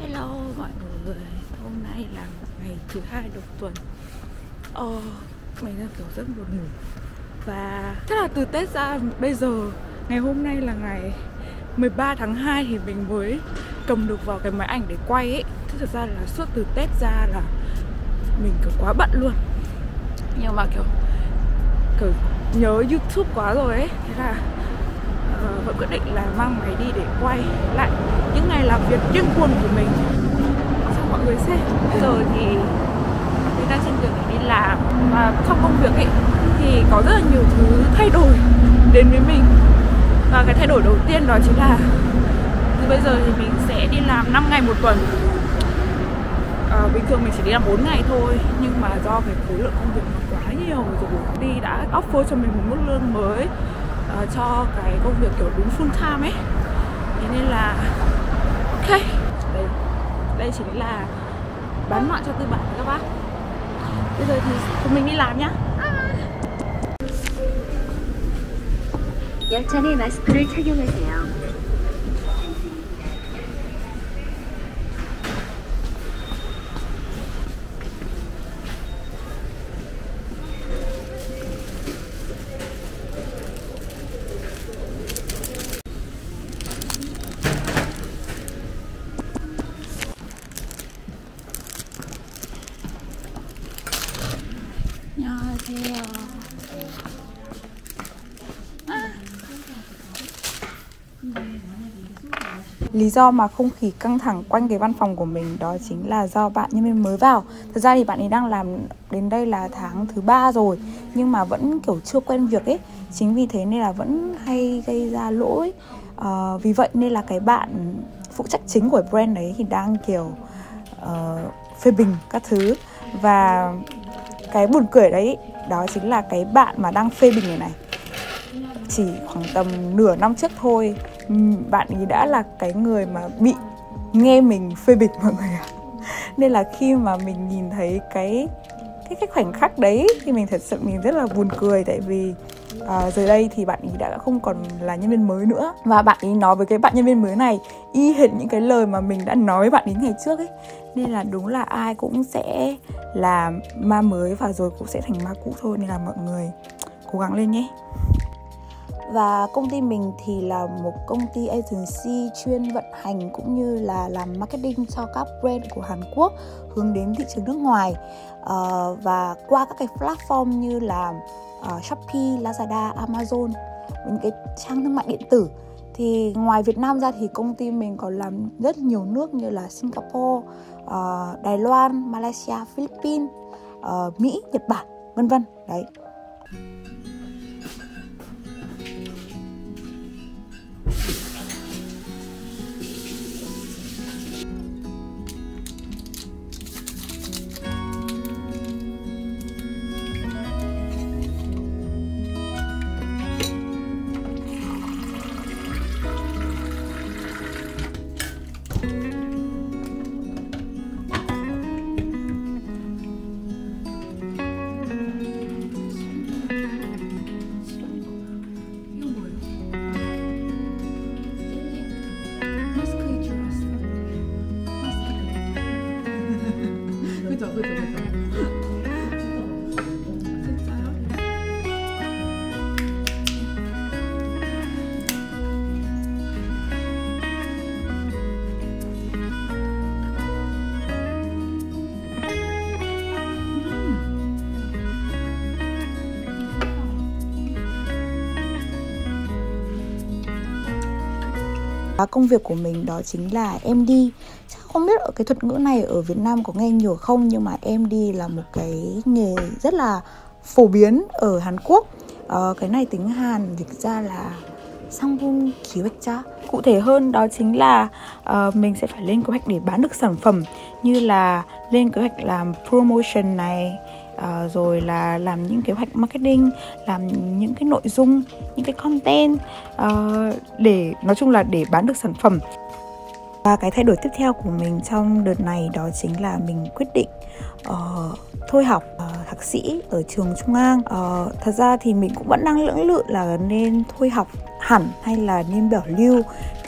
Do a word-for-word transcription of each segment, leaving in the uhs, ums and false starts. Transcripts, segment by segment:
Hello mọi người, hôm nay là ngày thứ hai đầu tuần. Ờ, mình đang kiểu rất buồn ngủ. Và chắc là từ Tết ra bây giờ, ngày hôm nay là ngày mười ba tháng hai thì mình mới cầm được vào cái máy ảnh để quay ấy. Thế thật ra là suốt từ Tết ra là mình kiểu quá bận luôn. Nhưng mà kiểu, kiểu nhớ YouTube quá rồi ấy. Thế là uh, vẫn quyết định là mang máy đi để quay lại những ngày làm việc điên cuồng của mình cho mọi người xem. Bây giờ thì mình đang trên đường để đi làm. Và trong công việc ấy thì có rất là nhiều thứ thay đổi đến với mình. Và cái thay đổi đầu tiên đó chính là từ bây giờ thì mình sẽ đi làm năm ngày một tuần. À, bình thường mình chỉ đi làm bốn ngày thôi, nhưng mà do cái khối lượng công việc nó quá nhiều rồi, công ty đã offer cho mình một mức lương mới uh, cho cái công việc kiểu đúng full time ấy. Thế nên là ok, đây, đây chính là bán mạng cho tư bản các bác. Bây giờ thì cùng mình đi làm nhá. 열차내 마스크를 착용하세요. 안녕하세요. Lý do mà không khí căng thẳng quanh cái văn phòng của mình đó chính là do bạn nhân viên mới vào. Thật ra thì bạn ấy đang làm đến đây là tháng thứ ba rồi, nhưng mà vẫn kiểu chưa quen việc ấy. Chính vì thế nên là vẫn hay gây ra lỗi. à, Vì vậy nên là cái bạn phụ trách chính của brand đấy thì đang kiểu uh, phê bình các thứ. Và cái buồn cười đấy, đó chính là cái bạn mà đang phê bình này này, chỉ khoảng tầm nửa năm trước thôi, bạn ấy đã là cái người mà bị nghe mình phê bình mọi người ạ. Nên là khi mà mình nhìn thấy cái cái cái khoảnh khắc đấy thì mình thật sự mình rất là buồn cười. Tại vì à, giờ đây thì bạn ấy đã không còn là nhân viên mới nữa, và bạn ấy nói với cái bạn nhân viên mới này y hệt những cái lời mà mình đã nói với bạn ấy ngày trước ấy. Nên là đúng là ai cũng sẽ là ma mới và rồi cũng sẽ thành ma cũ thôi. Nên là mọi người cố gắng lên nhé. Và công ty mình thì là một công ty agency chuyên vận hành cũng như là làm marketing cho các brand của Hàn Quốc hướng đến thị trường nước ngoài. uh, Và qua các cái platform như là uh, Shopee, Lazada, Amazon, những cái trang thương mại điện tử. Thì ngoài Việt Nam ra thì công ty mình còn làm rất nhiều nước như là Singapore, uh, Đài Loan, Malaysia, Philippines, uh, Mỹ, Nhật Bản, vân vân. Đấy. 그죠, 그죠, 그죠. 진짜요? Công việc của mình đó chính là em đê. Không biết ở cái thuật ngữ này ở Việt Nam có nghe nhiều không, nhưng mà em đê là một cái nghề rất là phổ biến ở Hàn Quốc. ờ, Cái này tiếng Hàn dịch ra là 상품 기획자. Cụ thể hơn đó chính là uh, mình sẽ phải lên kế hoạch để bán được sản phẩm, như là lên kế hoạch làm promotion này, uh, rồi là làm những kế hoạch marketing, làm những cái nội dung, những cái content, uh, để nói chung là để bán được sản phẩm. Và cái thay đổi tiếp theo của mình trong đợt này đó chính là mình quyết định uh, thôi học uh, thạc sĩ ở trường Trung An. uh, Thật ra thì mình cũng vẫn đang lưỡng lự là nên thôi học hẳn hay là nên bảo lưu.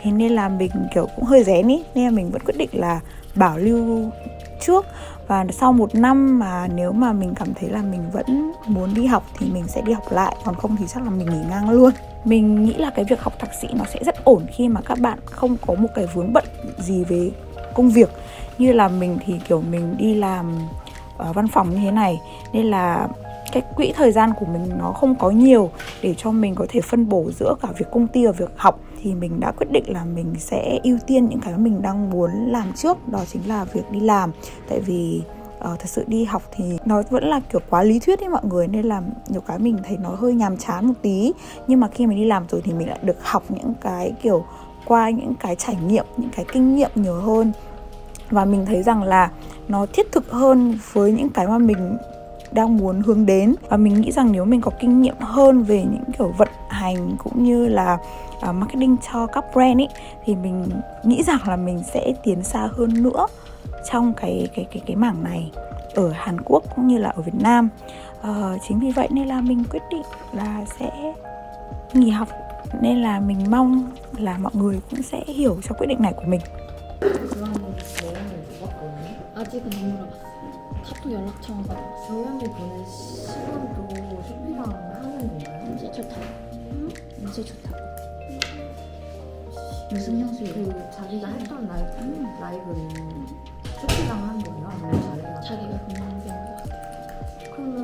Thế nên là mình kiểu cũng hơi rén ý, nên là mình vẫn quyết định là bảo lưu trước. Và sau một năm mà nếu mà mình cảm thấy là mình vẫn muốn đi học thì mình sẽ đi học lại, còn không thì chắc là mình nghỉ ngang luôn. Mình nghĩ là cái việc học thạc sĩ nó sẽ rất ổn khi mà các bạn không có một cái vướng bận gì về công việc. Như là mình thì kiểu mình đi làm ở văn phòng như thế này, nên là cái quỹ thời gian của mình nó không có nhiều để cho mình có thể phân bổ giữa cả việc công ty và việc học. Thì mình đã quyết định là mình sẽ ưu tiên những cái mà mình đang muốn làm trước, đó chính là việc đi làm. Tại vì uh, thật sự đi học thì nó vẫn là kiểu quá lý thuyết ấy mọi người, nên là nhiều cái mình thấy nó hơi nhàm chán một tí. Nhưng mà khi mình đi làm rồi thì mình lại được học những cái kiểu qua những cái trải nghiệm, những cái kinh nghiệm nhiều hơn. Và mình thấy rằng là nó thiết thực hơn với những cái mà mình đang muốn hướng đến. Và mình nghĩ rằng nếu mình có kinh nghiệm hơn về những kiểu vận hành cũng như là uh, marketing cho các brand ấy, thì mình nghĩ rằng là mình sẽ tiến xa hơn nữa trong cái cái cái cái mảng này ở Hàn Quốc cũng như là ở Việt Nam. Uh, chính vì vậy nên là mình quyết định là sẽ nghỉ học. Nên là mình mong là mọi người cũng sẽ hiểu cho quyết định này của mình. 아직은 안 물어봤어요. 카톡 연락처만 받아봤어요. 교양에 보낸 시간도 쇼핑랑 하는 건가요? 이제 좋다고. 응? 이제 좋다고. 무슨 향수예요? 그 자기가 했던 라이브, 라이브는 쇼핑랑 한 거예요? 아니면 자기가? 자기가 그냥 한것 같아요. 그러면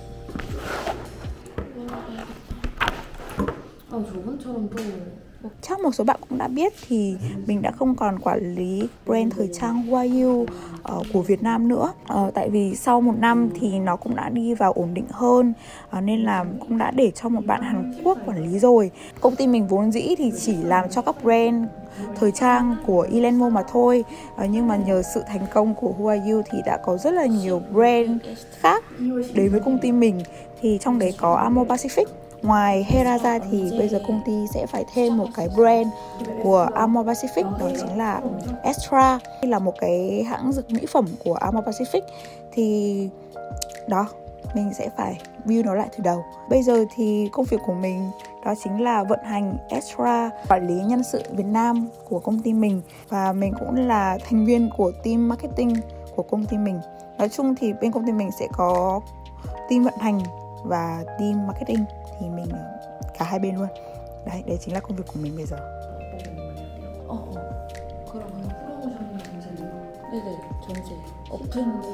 아 저번처럼 또 Chắc một số bạn cũng đã biết thì mình đã không còn quản lý brand thời trang Huayu uh, của Việt Nam nữa. uh, Tại vì sau một năm thì nó cũng đã đi vào ổn định hơn, uh, nên là cũng đã để cho một bạn Hàn Quốc quản lý rồi. Công ty mình vốn dĩ thì chỉ làm cho các brand thời trang của Ilenmo mà thôi, uh, nhưng mà nhờ sự thành công của Huayu thì đã có rất là nhiều brand khác đến với công ty mình. Thì trong đấy có Amor Pacific. Ngoài Hera ra thì bây giờ công ty sẽ phải thêm một cái brand của Amor Pacific, đó chính là Extra. Đây là một cái hãng dược mỹ phẩm của Amor Pacific. Thì đó, mình sẽ phải build nó lại từ đầu. Bây giờ thì công việc của mình đó chính là vận hành Extra, quản lý nhân sự Việt Nam của công ty mình. Và mình cũng là thành viên của team marketing của công ty mình. Nói chung thì bên công ty mình sẽ có team vận hành và team marketing, thì mình cả hai bên luôn. Đấy, đấy chính là công việc của mình bây giờ. 어, 어. 그러면 프로모션이나 전세 네네 전세 오픈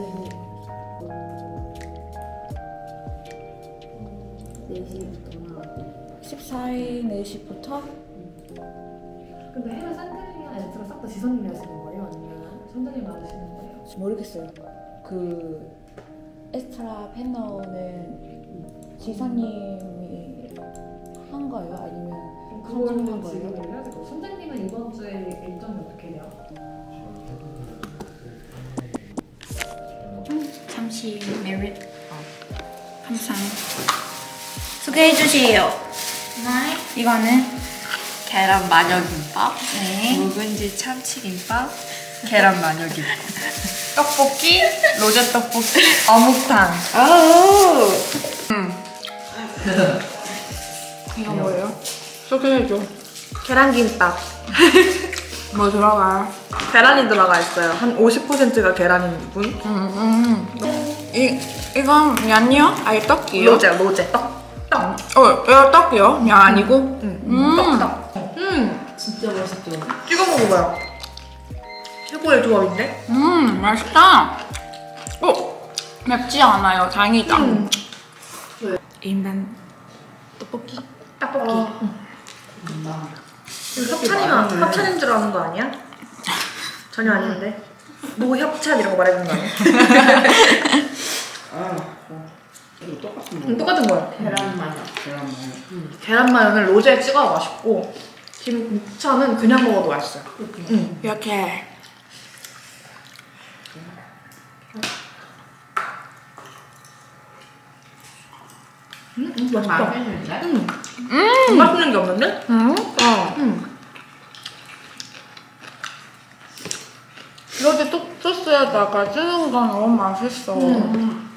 네 시부터나 십사 일 네 시부터 근데 헤라 산드리랑 엔트가 싹 다 지선님이 하시는 거예요? 아니면 선장님 맡으시는 거예요? 모르겠어요. 그 에스트라 패널은 지선님이 한 거예요? 아니면 선생님 한 그거는 지금 거예요? 해야 될 거. 선장님은 이번 주에 일정이 어떻게 돼요? 잠시 메리 어, 항상 소개해 주세요. 네. 이거는 계란 마녀김밥, 네. 묵은지 참치김밥, 계란 마녀김밥, 떡볶이, 로제 떡볶이, 어묵탕. 오. 음. 이거 뭐예요? 소개해줘. 계란김밥. 뭐 들어가요? 계란이 들어가 있어요. 한 오십 퍼센트가 계란인 분. 음, 음. 이 이건 면이요? 아니 떡이요? 로제, 로제. 떡. 떡. 어, 이거 떡이요? 면 아니고? 응. 음. 떡, 떡. 음. 진짜 맛있죠. 찍어 먹어봐요. 최고의 조합인데? 음, 맛있다. 어, 맵지 않아요. 다행이다. 음. 일반 떡볶이. 떡볶이. 응. 이거 협찬이면 협찬인 줄 아는 거 아니야? 전혀 아닌데. 노협찬 이런 거 말해주는 거 아니야? 이거 똑같은 거. 응, 똑같은 거야. 계란 마요. 계란 마요. 음. 계란 마요는 로제에 찍어도 맛있고 김차는 그냥 먹어도 맛있어요. 응. 이렇게. 음, 음, 맛있다. 맛있는데? 음. 음. 맛있는 게 없는데? 음? 어. 음. 이렇게 또 소스에다가 찍은 건 너무 맛있어. 음.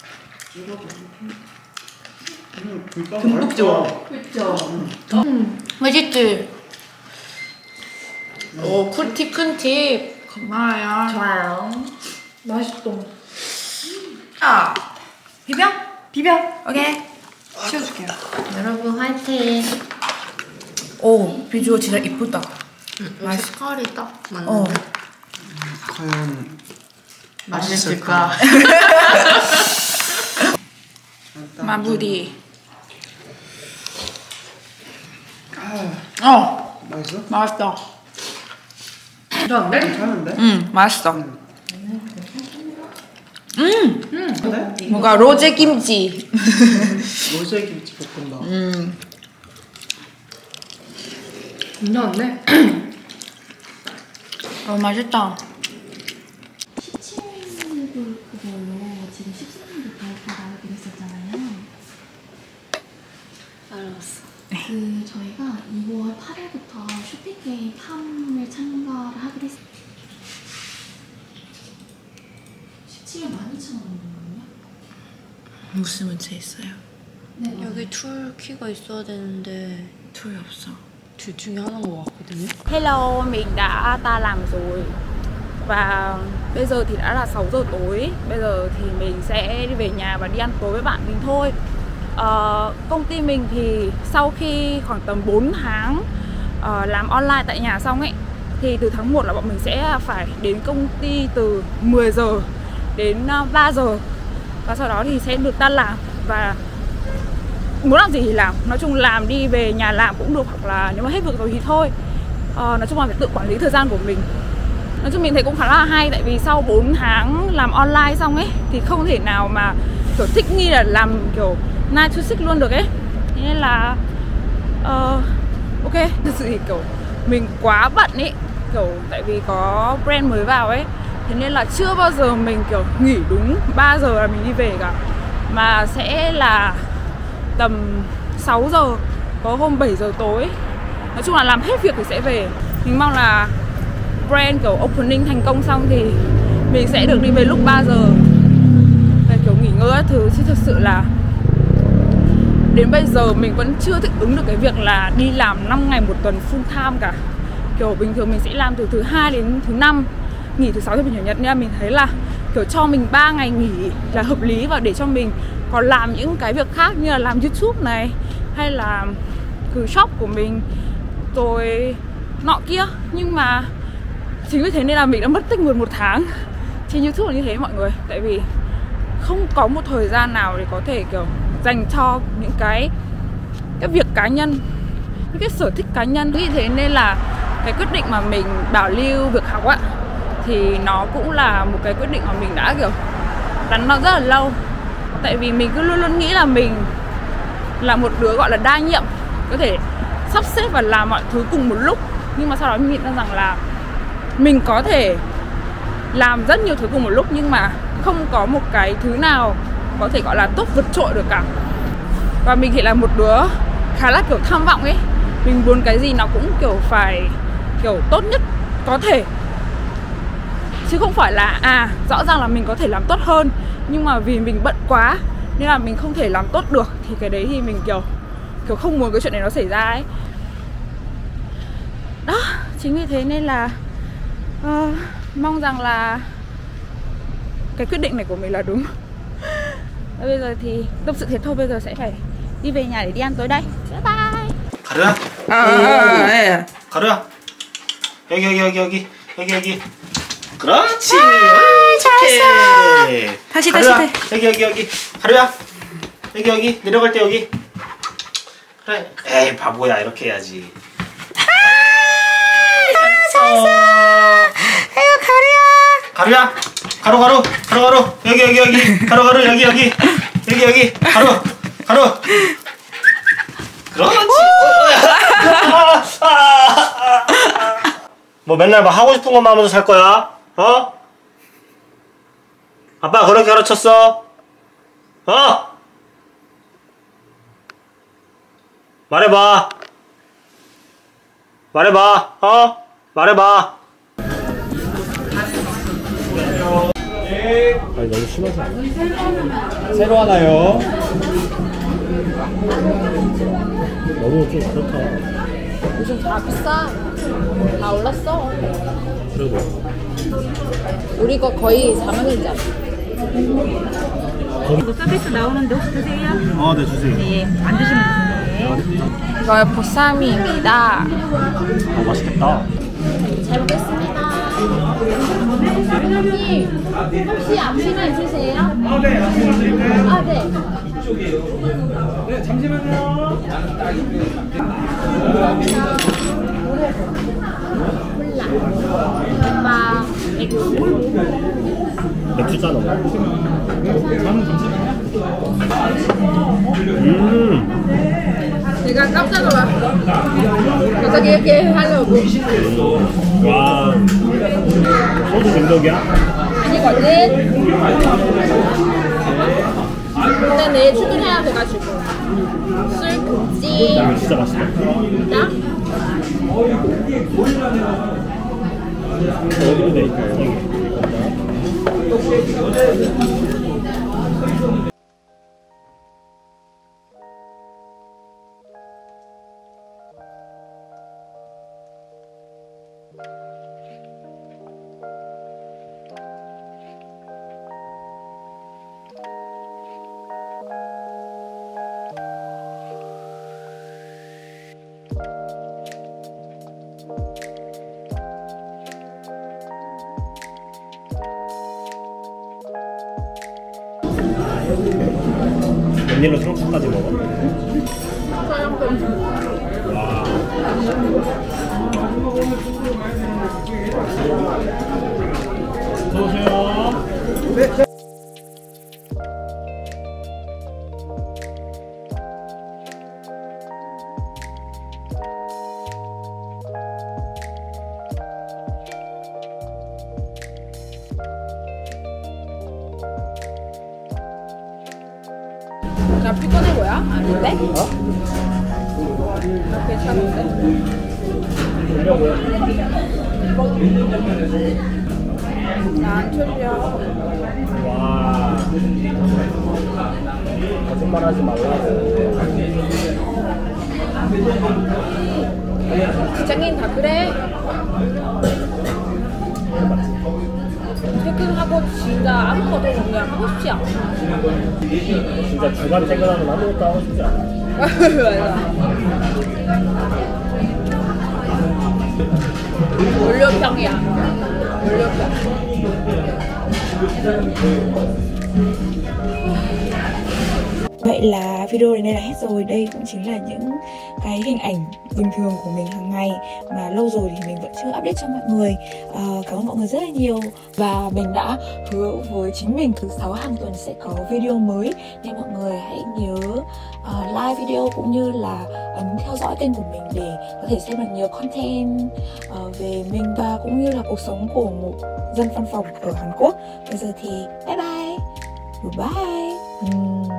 음, 김밥 듬뿍 맛있어. 찍어. 그쵸. 음. 맛있지? 오, 꿀팁, 꿀팁. 고마워요. 좋아요. 맛있어. 아, 비벼? 비벼. 오케이. 치워줄게요. 여러분 화이팅. 오, 비주얼 진짜 이쁘다. 응, 색깔이 딱 맞는데. 어. 과연 맛있을까? 마무리. 어, 맛있어? 맛있어. 괜찮은데? 괜찮은데? 음, 맛있어. 응. 음, 근데? 뭔가 로제 김치. 로제 김치 볶음밥. 음, 괜찮은데? 어, 맛있다. 십칠 부 그걸로 지금 십삼 부부터 가입하라고 그랬었잖아요. 알았어. 그 저희가 이월 팔일부터 쇼핑게임 팜을 참가를 하기로 했어요. 십칠만 만 이천 원이거든요. 무슨 문제 있어요? 네, 여기 툴 키가 있어야 되는데 툴이 없어. 둘 중에 하나인 것 같거든요. Hello, mình đã ta làm rồi. Và bây giờ thì đã là sáu giờ tối. Bây giờ thì mình sẽ đi về nhà và đi ăn tối với bạn mình thôi. Ờ, công ty mình thì sau khi khoảng tầm bốn tháng uh, làm online tại nhà xong ấy, thì từ tháng một là bọn mình sẽ phải đến công ty từ mười giờ đến ba giờ. Và sau đó thì sẽ được tan làm và muốn làm gì thì làm. Nói chung làm đi về nhà làm cũng được, hoặc là nếu mà hết việc rồi thì thôi. ờ, Nói chung là phải tự quản lý thời gian của mình. Nói chung mình thấy cũng khá là hay. Tại vì sau bốn tháng làm online xong ấy thì không thể nào mà kiểu thích nghi là làm kiểu nine to six luôn được ấy. Thế nên là uh, ok, thực sự thì kiểu mình quá bận ấy, kiểu tại vì có brand mới vào ấy. Thế nên là chưa bao giờ mình kiểu nghỉ đúng ba giờ là mình đi về cả, mà sẽ là tầm sáu giờ, có hôm bảy giờ tối. Nói chung là làm hết việc thì sẽ về. Mình mong là brand kiểu opening thành công xong thì mình sẽ được đi về lúc ba giờ về kiểu nghỉ ngơi các thứ. Chứ thực sự là đến bây giờ mình vẫn chưa thích ứng được cái việc là đi làm năm ngày một tuần full time cả. Kiểu bình thường mình sẽ làm từ thứ hai đến thứ năm, nghỉ thứ sáu đến chủ nhật, nên mình thấy là kiểu cho mình ba ngày nghỉ là hợp lý, và để cho mình còn làm những cái việc khác như là làm YouTube này, hay là cứ shop của mình rồi nọ kia. Nhưng mà chính vì thế nên là mình đã mất tích một một tháng trên YouTube là như thế mọi người. Tại vì không có một thời gian nào để có thể kiểu dành cho những cái cái việc cá nhân, những cái sở thích cá nhân. Vì thế nên là cái quyết định mà mình bảo lưu việc học á, thì nó cũng là một cái quyết định mà mình đã kiểu đắn nó rất là lâu. Tại vì mình cứ luôn luôn nghĩ là mình là một đứa gọi là đa nhiệm, có thể sắp xếp và làm mọi thứ cùng một lúc. Nhưng mà sau đó mình nghĩ ra rằng là mình có thể làm rất nhiều thứ cùng một lúc, nhưng mà không có một cái thứ nào có thể gọi là tốt vượt trội được cả. Và mình thì là một đứa khá là kiểu tham vọng ấy. Mình muốn cái gì nó cũng kiểu phải kiểu tốt nhất có thể, chứ không phải là à rõ ràng là mình có thể làm tốt hơn, nhưng mà vì mình bận quá nên là mình không thể làm tốt được. Thì cái đấy thì mình kiểu kiểu không muốn cái chuyện này nó xảy ra ấy. Đó, chính vì thế nên là uh, mong rằng là cái quyết định này của mình là đúng. Bây giờ thì tâm sự thế thôi, bây giờ sẽ phải đi về nhà để đi ăn tối đây. Bye bye. 가루야? 아, 아, 예. 가루야. 여기 여기 여기 여기 여기 여기. 그렇지. 잘했어. 다시, 가루야. 다시, 여기 여기 여기. 가루야. 여기 여기 내려갈 때 여기. 그래. 에이 바보야, 이렇게 해야지. 잘했어. 아유, 가루야. 가루야. 가루 가루 가루 가루 여기 여기 여기 가루 가루 여기 여기 여기 여기 가루 가루. 그렇지. 뭐 맨날 막 하고 싶은 것만 하면서 살 거야? 어? 아빠가 그렇게 가르쳤어? 어? 말해봐. 말해봐. 어? 말해봐. 아니 너무 심하지 않아? 새로 하나요? 너무 좀 그렇다. 요즘 다 비싸. 다 올랐어. 그리고 우리 거 거의 사만 원이잖아. 이거 서비스 나오는데 혹시 드세요? 아, 네, 주세요. 네, 안 드시면 드세요. 이거 보쌈입니다. 아, 맛있겠다. 잘 먹겠습니다. 사장님, 혹시 앞치마 있으세요? 아, 네, 앞치마 드릴까요? 아, 네. 이쪽이에요. 네, 잠시만요. 감사합니다. 콜라. 엄마. 맥주잔 없나? 음. 내가 깜짝 놀랐어. 갑자기 이렇게 하려고. 와. 소주 중독이야? 아니거든. 근데 내일 출근해야 돼가지고. 술 금지. 이거 진짜 맛있다. 나? 어디로 돼 있어요? 웬일로 상추까지 먹어? 와. 어서오세요. 네. 나 피곤해 보여? 아닌데? 어? 나 괜찮은데? 나 안 졸려. 와. 거짓말 하지 말라고. 직장인 다 그래. 퇴근하고 진짜 아무것도 그냥 하고 싶지 않아. 진짜 주간 퇴근하면 아무것도 하고 싶지 않아. 맞아. 월요병이야. 월요병. Vậy là video đến đây là hết rồi. Đây cũng chính là những cái hình ảnh bình thường của mình hàng ngày mà lâu rồi thì mình vẫn chưa update cho mọi người. à, Cảm ơn mọi người rất là nhiều. Và mình đã hứa với chính mình thứ sáu hàng tuần sẽ có video mới, nên mọi người hãy nhớ uh, like video cũng như là ấn theo dõi kênh của mình để có thể xem được nhiều content uh, về mình và cũng như là cuộc sống của một dân văn phòng ở Hàn Quốc. Bây giờ thì bye bye, goodbye. uhm.